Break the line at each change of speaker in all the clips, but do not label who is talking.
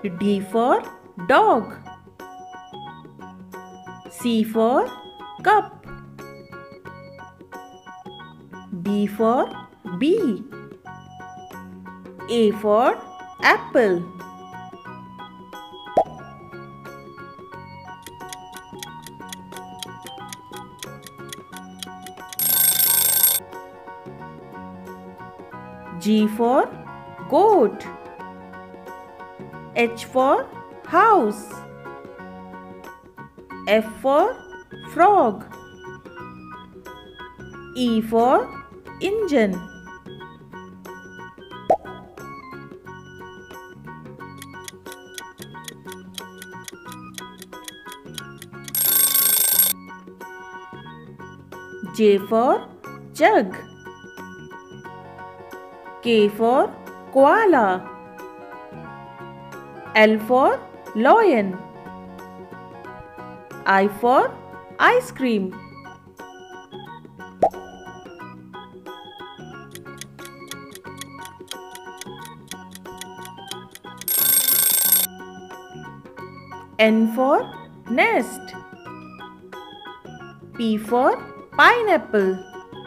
D for dog. C for cup. B for bee. A for apple. G for goat. H for house. F for frog. E for engine. J for jug. K for koala. L for lion. I for ice cream. N for nest. P for pineapple.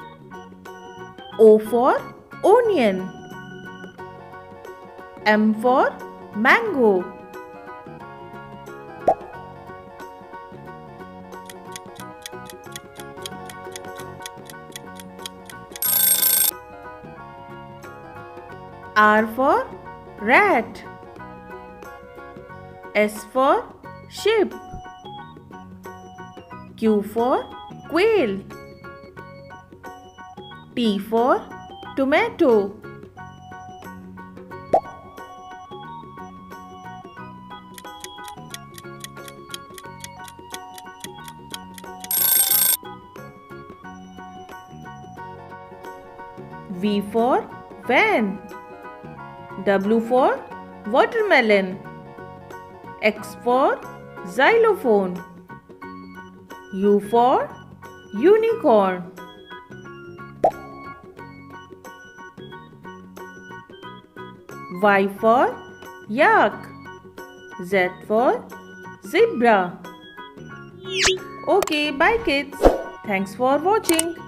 O for onion. M for mango. R for rat. S for sheep. Q for quail. T for tomato. V for van. W for watermelon. X for xylophone. U for unicorn. Y for yak. Z for zebra. Okay, bye kids. Thanks for watching.